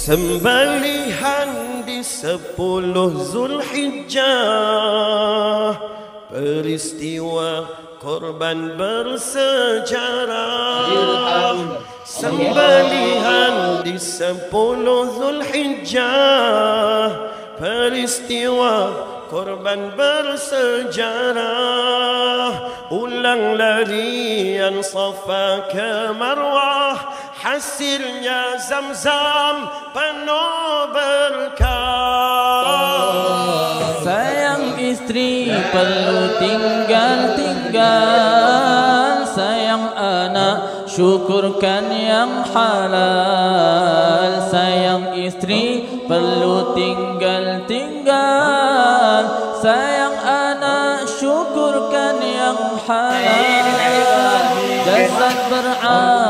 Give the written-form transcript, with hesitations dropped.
Sembelihan di 10 Zulhijjah, peristiwa korban bersejarah. Sembelihan di 10 Zulhijjah, peristiwa korban bersejarah. Ulang larian Safa ke Marwah, hasilnya Zamzam penuh berkah. Sayang istri perlu tinggal-tinggal, sayang anak syukurkan yang halal. Sayang istri perlu tinggal-tinggal, sayang anak syukurkan yang halal. Jasad berat